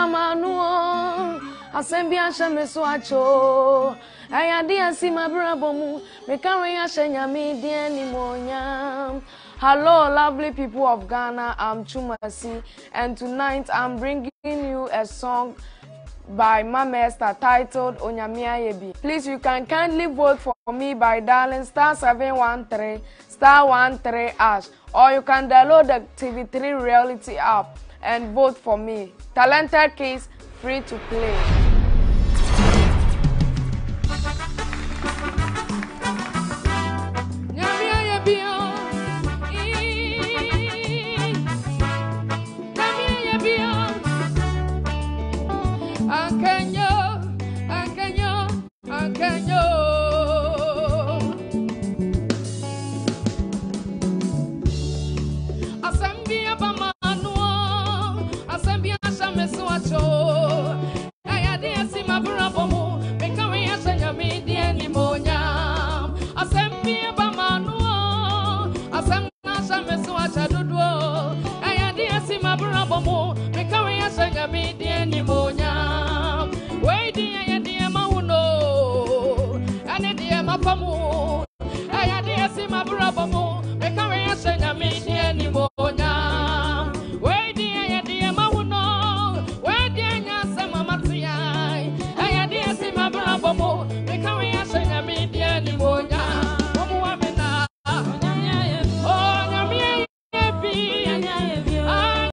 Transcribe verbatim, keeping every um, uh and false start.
bamanu asembi ashame so acho ayadi asima brabomu me carry ashenya me die ni monya. Hello lovely people of Ghana, I'm Twumasi and tonight I'm bringing you a song by Mama Esther titled Onyamia Yebi. Please, you can kindly vote for me by dialing star seven one three star one three hash, or you can download the T V three reality app and vote for me. Talented kids, free to play. Pamu, I had the Sima Brabo.